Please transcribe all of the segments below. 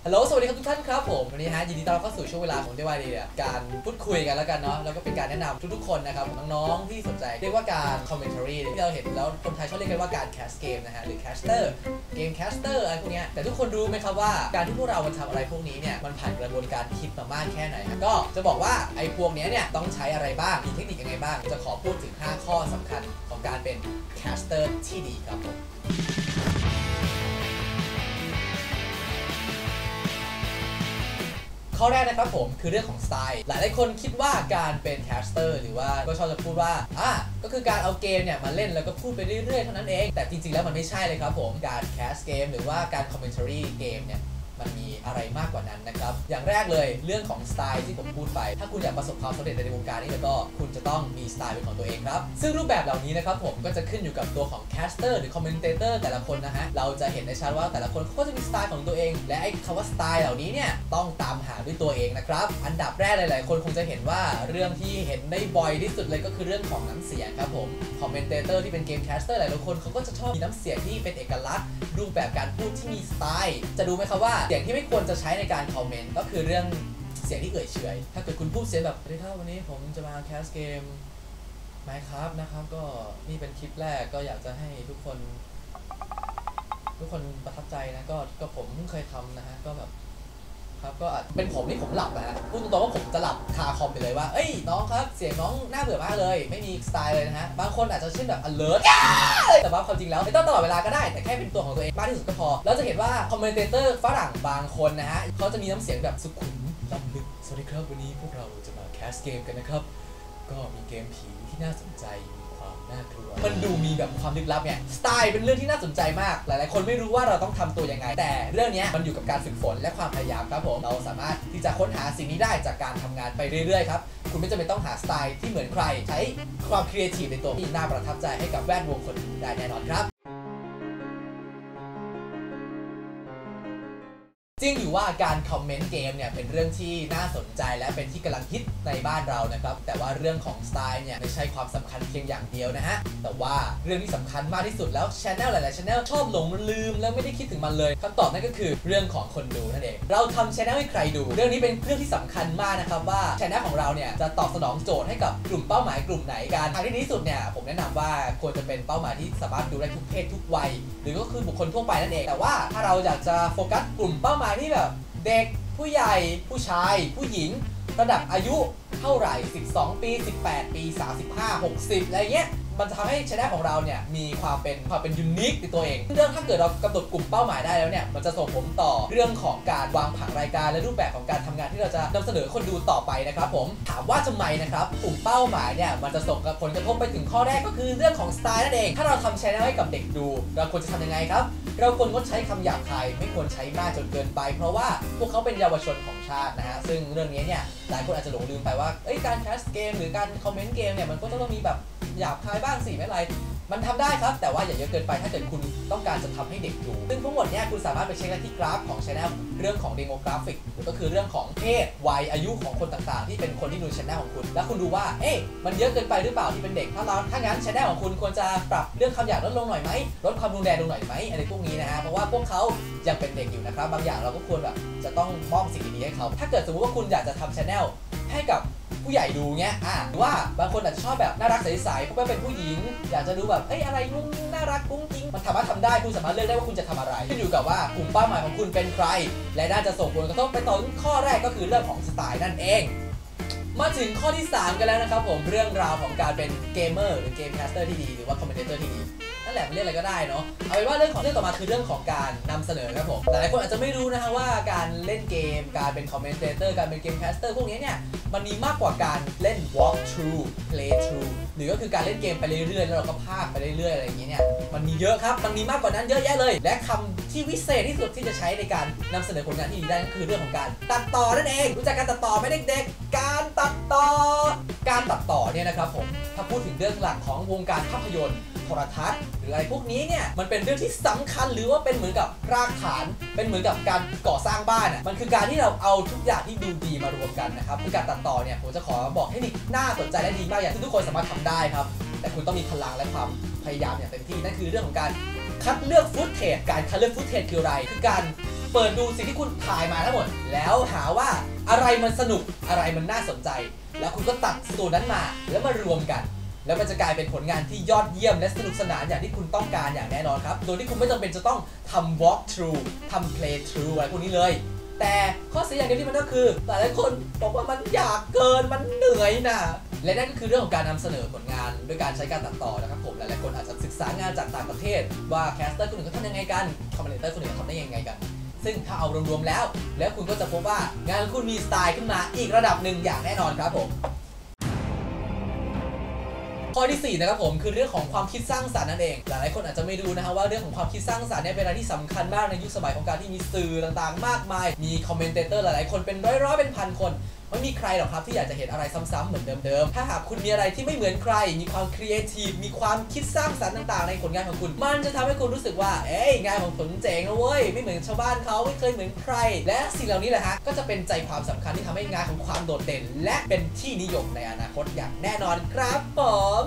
ฮัลโหลสวัสดีครับทุกท่านครับผมวันนี้ยินดีต้อนรับเข้าสู่ช่วงเวลาของเดวายเดียการพูดคุยกันแล้วกันเนาะแล้วก็เป็นการแนะนำทุกๆคนนะครับน้องๆที่สนใจเรียกว่าการคอมเมนต์รีที่เราเห็นแล้วคนไทยชอบเรียกกันว่าการแคสเกมนะฮะหรือแคสเตอร์เกมแคสเตอร์อะไรพวกนี้แต่ทุกคนรู้ไหมครับว่าการที่พวกเราทำอะไรพวกนี้เนี่ยมันผ่านกระบวนการคิดมามากแค่ไหนก็จะบอกว่าไอ้พวกนี้เนี่ยต้องใช้อะไรบ้างมีเทคนิคยังไงบ้างจะขอพูดถึง5ข้อสำคัญของการเป็นแคสเตอร์ที่ดีครับผมข้อแรกนะครับผมคือเรื่องของสไตล์หลายคนคิดว่าการเป็นแคสเตอร์หรือว่าก็ชอบจะพูดว่าก็คือการเอาเกมเนี่ยมาเล่นแล้วก็พูดไปเรื่อยๆเท่านั้นเองแต่จริงๆแล้วมันไม่ใช่เลยครับผมการแคสเกมหรือว่าการคอมเมนต์รีเกมเนี่ยมันมีอะไรมากกว่านั้นนะครับอย่างแรกเลยเรื่องของสไตล์ที่ผมพูดไปถ้าคุณอยากประสบความสำเร็จในวงการนี้แล้วก็คุณจะต้องมีสไตล์เป็นของตัวเองครับซึ่งรูปแบบเหล่านี้นะครับผมก็จะขึ้นอยู่กับตัวของแคสเตอร์หรือคอมเมนเตเตอร์แต่ละคนนะฮะเราจะเห็นได้ชัดว่าแต่ละคนเขาก็จะมีสไตล์ของตัวเองและไอ้คำว่าสไตล์เหล่านี้เนี่ยต้องตามหาด้วยตัวเองนะครับอันดับแรกหลายๆคนคงจะเห็นว่าเรื่องที่เห็นได้บ่อยที่สุดเลยก็คือเรื่องของน้ำเสียงครับผมคอมเมนเตเตอร์ที่เป็นเกมแคสเตอร์หลายๆคนเขาก็จะชอบมีน้ำเสียงที่เป็นเอกลักษณ์รูปแบบการพูดที่มีสไตล์จะดูไหมครับว่าเสียงที่ไม่ควรจะใช้ในการคอมเมนต์ก็คือเรื่องเสียงที่เอ่ยเฉยถ้าเกิดคุณพูดเสียงแบบสวัสดีครับวันนี้ผมจะมาแคสเกมMinecraftนะครับก็นี่เป็นคลิปแรกก็อยากจะให้ทุกคนประทับใจนะก็ผมเพิ่งเคยทำนะฮะก็แบบครับก็เป็นผมนี่ผมหลับนะฮะพูดตรงๆว่าผมจะหลับคาคอมไปเลยว่าเอ้ยน้องครับเสียงน้องน่าเบื่อมากเลยไม่มีสไตล์เลยนะฮะบางคนอาจจะเช่นแบบ alert แต่ว่าความจริงแล้วไม่ต้องตลอดเวลาก็ได้แต่แค่เป็นตัวของตัวเองมากที่สุดก็พอแล้วจะเห็นว่าคอมเมนเตอร์ฝรั่งบางคนนะฮะเขาจะมีน้ำเสียงแบบสุขุมล้ำลึกสวัสดีครับวันนี้พวกเราจะมาแคสเกมกันนะครับก็มีเกมผีที่น่าสนใจน่ากลัวมันดูมีแบบความลึกลับเนี่ยสไตล์เป็นเรื่องที่น่าสนใจมากหลายๆคนไม่รู้ว่าเราต้องทำตัวยังไงแต่เรื่องนี้มันอยู่กับการฝึกฝนและความพยายามครับผมเราสามารถที่จะค้นหาสิ่งนี้ได้จากการทำงานไปเรื่อยๆครับคุณไม่จำเป็นต้องหาสไตล์ที่เหมือนใครใช้ความครีเอทีฟในตัวที่น่าประทับใจให้กับแวดวงคนอื่นได้แน่นอนครับจริงอยู่ว่าการคอมเมนต์เกมเนี่ยเป็นเรื่องที่น่าสนใจและเป็นที่กำลังฮิตในบ้านเรานะครับแต่ว่าเรื่องของสไตล์เนี่ยไม่ใช่ความสำคัญเพียงอย่างเดียวนะฮะแต่ว่าเรื่องที่สำคัญมากที่สุดแล้วชแนลหลายๆชแนลชอบหลงลืมแล้วไม่ได้คิดถึงมันเลยคำตอบนั่นก็คือเรื่องของคนดูนั่นเองเราทำชแนลให้ใครดูเรื่องนี้เป็นเรื่องที่สำคัญมากนะครับว่าชแนลของเราเนี่ยจะตอบสนองโจทย์ให้กับกลุ่มเป้าหมายกลุ่มไหนกันทางที่ดีที่สุดเนี่ยผมแนะนำว่าควรจะเป็นเป้าหมายที่สามารถดูได้ทุกเพศทุกวัยหรือก็คือบุคคลทั่วไปนั่นเองแต่ว่าถ้าเราอยากจะโฟกัสกลุ่มเป้าหมายที่แบบเด็กผู้ใหญ่ผู้ชายผู้หญิงระดับอายุเท่าไหร่12ปี18ปี35 60อะไรเงี้ยมันจะทำให้ช่องของเราเนี่ยมีความเป็นยูนิคในตัวเองเรื่องถ้าเกิดเรากำหนดกลุ่มเป้าหมายได้แล้วเนี่ยมันจะส่งผลต่อเรื่องของการวางผังรายการและรูปแบบของการทำงานที่เราจะนำเสนอคนดูต่อไปนะครับผมถามว่าทำไมนะครับกลุ่มเป้าหมายเนี่ยมันจะส่งผลกระทบไปถึงข้อแรกก็คือเรื่องของสไตล์นั่นเองถ้าเราทำช่องให้กับเด็กดูเราควรจะทำยังไงครับเราควรงดใช้คำหยาบคายไม่ควรใช้มากจนเกินไปเพราะว่าพวกเขาเป็นเยาวชนของชาตินะฮะซึ่งเรื่องนี้เนี่ยหลายคนอาจจะหลงลืมไปว่าการแคสเกมหรือการคอมเมนต์เกมเนี่ยมันก็ต้องมีแบบหยาบคายบ้างสิไม่เป็นไรมันทำได้ครับแต่ว่าอย่าเยอะเกินไปถ้าเกิดคุณต้องการจะทำให้เด็กดูซึ่งทั้งหมดเนี่ยคุณสามารถไปเช็คได้ที่กราฟของ Channel เรื่องของ Demographic ก็คือเรื่องของเพศวัยอายุของคนต่างๆที่เป็นคนที่ดู Channel ของคุณแล้วคุณดูว่ามันเยอะเกินไปหรือเปล่าที่เป็นเด็กถ้างั้น Channel ของคุณควรจะปรับเรื่องคำหยาบลดลงหน่อยไหมลดความรุนแรงลงหน่อยไหมอะไรพวกนี้นะฮะเพราะว่าพวกเขายังเป็นเด็กอยู่นะครับบางอย่างเราก็ควรแบบจะต้องมอบสิ่งดีๆให้เขาถ้าเกิดสมมติว่าคุณอยากจะทำ Channel ให้กับผู้ใหญ่ดูเงี้ยหรือว่าบางคนอาจจะชอบแบบน่ารักใสๆเพราะว่าเป็นผู้หญิงอยากจะดูแบบอะไรงุ้งน่ารักกุ้งกิ้งมันสามารถทำได้คุณสามารถเลือกได้ว่าคุณจะทำอะไรขึ้นอยู่กับว่ากลุ่มเป้าหมายของคุณเป็นใครและน่าจะส่งผลกระทบไปต่อข้อแรกก็คือเรื่องของสไตล์นั่นเองมาถึงข้อที่3กันแล้วนะครับผมเรื่องราวของการเป็นเกมเมอร์หรือเกมแคสเตอร์ที่ดีหรือว่าคอมเมนเตอร์ที่ดีนั่นแหละมันเรียกอะไรก็ได้เนาะเอาเป็นว่าเรื่องต่อมาคือเรื่องของการนำเสนอครับผมหลายคนอาจจะไม่รู้นะฮะว่าการเล่นเกมการเป็นคอมเมนเตอร์การเป็นเกมแคสเตอร์พวกนี้เนี่ยมันมีมากกว่าการเล่น walk through play through หรือก็คือการเล่นเกมไปเรื่อยๆแล้วเราก็พากไปเรื่อยๆอะไรอย่างเงี้ยเนี่ยมันมีเยอะครับมันมีมากกว่านั้นเยอะแยะเลยและคำที่วิเศษที่สุดที่จะใช้ในการนำเสนอผลงานที่ดีได้ก็คือเรื่องของการตัดต่อนั่นเองรู้จักการตัดต่อไหมเด็กๆการตัดต่อเนี่ยนะครับผมถ้าพูดถึงเรื่องหลักของวงการภาพยนตร์โทรทัศน์หรืออะไรพวกนี้เนี่ยมันเป็นเรื่องที่สำคัญหรือว่าเป็นเหมือนกับรากฐานเป็นเหมือนกับการก่อสร้างบ้านมันคือการที่เราเอาทุกอย่างที่ดูดีมารวมกันนะครับคือการตัดต่อเนี่ยผมจะขอบอกเทคนิคน่าสนใจและดีมากอย่างที่ทุกคนสามารถทำได้ครับแต่คุณต้องมีพลังและความพยายามอย่างเต็มที่นั่นคือเรื่องของการคัดเลือกฟุตเทจการคัดเลือกฟุตเทจคืออะไรคือการเปิดดูสิ่งที่คุณถ่ายมาทั้งหมดแล้วหาว่าอะไรมันสนุกอะไรมันน่าสนใจแล้วคุณก็ตัดส่วนนั้นมาแล้วมารวมกันแล้วมันจะกลายเป็นผลงานที่ยอดเยี่ยมและสนุกสนานอย่างที่คุณต้องการอย่างแน่นอนครับโดยที่คุณไม่จำเป็นจะต้องทำ walk through ทำ play through อะไรพวกนี้เลยแต่ข้อเสียอย่างเดียวที่มันก็คือหลายคนบอกว่ามันยากเกินมันเหนื่อยนะและนั่นก็คือเรื่องของการนำเสนอผลงานโดยการใช้การตัดต่อนะครับผมหลายๆคนอาจจะศึกษางานจากต่างประเทศว่าแคสเตอร์คนอื่นเขาทำยังไงกันคอมเมนเตอร์คนอื่นเขาทำได้ยังไงกันซึ่งถ้าเอารวมๆแล้วคุณก็จะพบว่างานของคุณมีสไตล์ขึ้นมาอีกระดับหนึ่งอย่างแน่นอนครับผมข้อที่4นะครับผมคือเรื่องของความคิดสร้างสรรค์นั่นเองหลายๆคนอาจจะไม่รู้นะฮะว่าเรื่องของความคิดสร้างสรรค์เนี่ยเป็นอะไรที่สำคัญมากในยุคสมัยของการที่มีสื่อต่างๆมากมายมีคอมเมนเตอร์หลายๆคนเป็นร้อยเป็นพันคนไม่มีใครหรอกครับที่อยากจะเห็นอะไรซ้ำๆเหมือนเดิมๆถ้าหากคุณมีอะไรที่ไม่เหมือนใครมีความครีเอทีฟมีความคิดสร้างสรรค์ต่างๆในผลงานของคุณมันจะทำให้คุณรู้สึกว่าเอ้ยงานของผมเจ๋งนะเว้ยไม่เหมือนชาวบ้านเขาไม่เคยเหมือนใครและสิ่งเหล่านี้แหละฮะก็จะเป็นใจความสำคัญที่ทำให้งานของความโดดเด่นและเป็นที่นิยมในอนาคตอย่างแน่นอนครับผม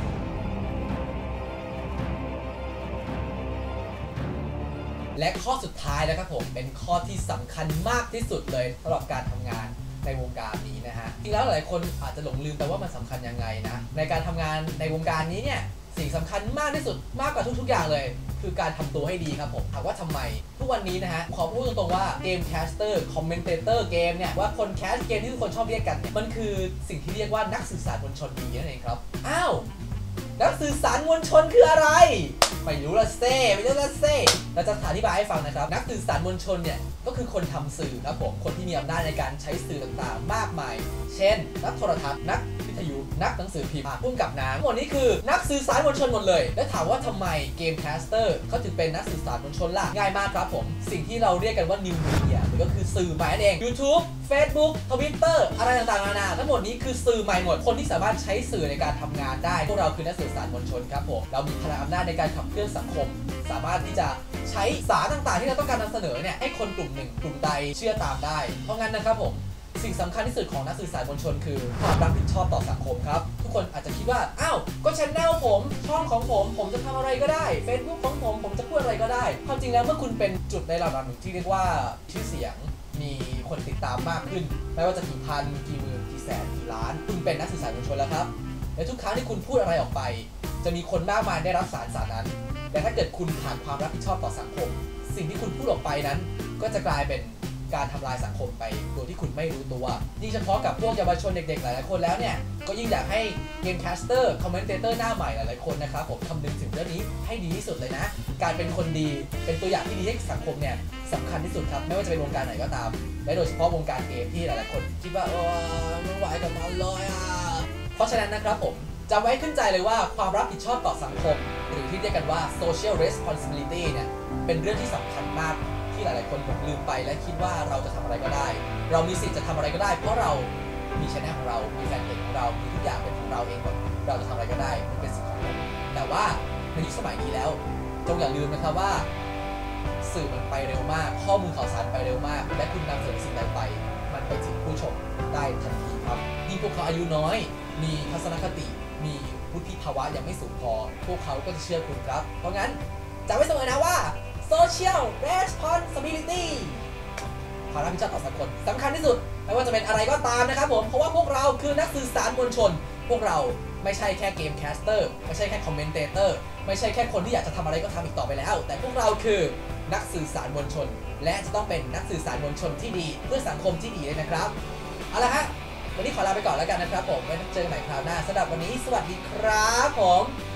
และข้อสุดท้ายนะครับผมเป็นข้อที่สำคัญมากที่สุดเลยสำหรับการทำงานในวงการนี้นะฮะจริงแล้วหลายคนอาจจะหลงลืมไปว่ามันสำคัญยังไงนะในการทำงานในวงการนี้เนี่ยสิ่งสำคัญมากที่สุดมากกว่าทุกๆอย่างเลยคือการทำตัวให้ดีครับผมถามว่าทำไมทุกวันนี้นะฮะขอพูดตรงๆว่าเกมแคสเตอร์คอมเมนเตอร์เกมเนี่ยว่าคนแคสเกมที่ทุกคนชอบเรียกกันเนี่ยมันคือสิ่งที่เรียกว่านักสื่อสารมวลชนดีนั่นเองครับอ้าวนักสื่อสารมวลชนคืออะไรไม่รู้ละเซ่ไม่รู้ละเซ่เราจะอธิบายให้ฟังนะครับนักสื่อสารมวลชนเนี่ยก็คือคนทำสื่อครับผมคนที่มีอำนาจในการใช้สื่อต่างๆมากมายเช่นนักโทรทัศน์นักวิทยุนักหนังสือพิมพ์พุ่งกับหนังหมดนี้คือนักสื่อสารมวลชนหมดเลยและถามว่าทำไมเกมแคสเตอร์เขาถึงเป็นนักสื่อสารมวลชนล่ะง่ายมากครับผมสิ่งที่เราเรียกกันว่า New Media หรือก็คือสื่อใหม่นั่นเอง YouTube Facebook Twitter อะไรต่างๆนานาทั้งหมดนี้คือสื่อใหม่หมดคนที่สามารถใช้สื่อในการทำงานได้พวกเราคือนักสื่อสารมวลชนครับผมเรามีพลังอำนาจในการขับเคลื่อนสังคมสามารถที่จะใช้สารต่างๆที่เราต้องการนำเสนอเนี่ยให้คนกลุ่มหนึ่งกลุ่มใดเชื่อตามได้เพราะงั้นนะครับผมสิ่งสำคัญที่สุดของนักสื่อสารมวลชนคือความรับผิดชอบต่อสังคมครับทุกคนอาจจะคิดว่าอ้าวก็ชแนลผมช่องของผมจะทำอะไรก็ได้ Facebook ของผมจะพูดอะไรก็ได้ความจริงแล้วเมื่อคุณเป็นจุดในระดับหนึ่งที่เรียกว่าชื่อเสียงมีคนติดตามมากขึ้นไม่ว่าจะกี่พันกี่หมื่นกี่แสนกี่ล้านคุณเป็นนักสื่อสารมวลชนแล้วครับและทุกครั้งที่คุณพูดอะไรออกไปจะมีคนมากมายได้รับสารนั้นแต่ถ้าเกิดคุณขาดความรับผิดชอบต่อสังคมสิ่งที่คุณพูดออกไปนั้นก็จะกลายเป็นการทำลายสังคมไปโดยที่คุณไม่รู้ตัวยิ่งเฉพาะกับพวกเยาวชนเด็กๆหลายๆคนแล้วเนี่ยก็ยิ่งอยากให้เกมแคสเตอร์คอมเมนเตอร์หน้าใหม่หลายๆคนนะครับผมคำนึงถึงเรื่องนี้ให้ดีที่สุดเลยนะการเป็นคนดีเป็นตัวอย่างที่ดีให้สังคมเนี่ยสำคัญที่สุดครับไม่ว่าจะเป็นวงการไหนก็ตามและโดยเฉพาะวงการเกมที่หลายๆคนคิดว่าไม่ไหวกับมันเลยเพราะฉะนั้นนะครับผมจำไว้ขึ้นใจเลยว่าความรับผิดชอบต่อสังคมหรือที่เรียกกันว่า social responsibility เนี่ยเป็นเรื่องที่สำคัญมากที่หลายๆคนหลงลืมไปและคิดว่าเราจะทำอะไรก็ได้เรามีสิทธิ์จะทำอะไรก็ได้เพราะเรามีช่องของเรามีแฟนเพจของเรามีทุกอย่างเป็นของเราเองหมดเราจะทำอะไรก็ได้มันเป็นสิทธิ์ของเราแต่ว่าในยุคสมัยนี้แล้วจงอย่าลืมนะครับว่าสื่อมันไปเร็วมากข้อมูลข่าวสารไปเร็วมากและคุณนำเสนอสิ่งใดไปมันไปถึงผู้ชมได้ทันทีครับยิ่งพวกเขาอายุน้อยมีทัศนคติมีวุฒิภาวะยังไม่สูงพอพวกเขาก็จะเชื่อคุณครับเพราะงั้นจำไว้เสมอนะว่า social responsibility ความรับผิดชอบต่อสังคมสำคัญที่สุดไม่ว่าจะเป็นอะไรก็ตามนะครับผมเพราะว่าพวกเราคือนักสื่อสารมวลชนพวกเราไม่ใช่แค่เกมแคสเตอร์ไม่ใช่แค่คอมเมนเตอร์ไม่ใช่แค่คนที่อยากจะทำอะไรก็ทำอีกต่อไปแล้วแต่พวกเราคือนักสื่อสารมวลชนและจะต้องเป็นนักสื่อสารมวลชนที่ดีเพื่อสังคมที่ดีเลยนะครับเอาละฮะวันนี้ขอลาไปก่อนแล้วกันนะครับผมไว้เจอกันใหม่คราวหน้าสำหรับวันนี้สวัสดีครับผม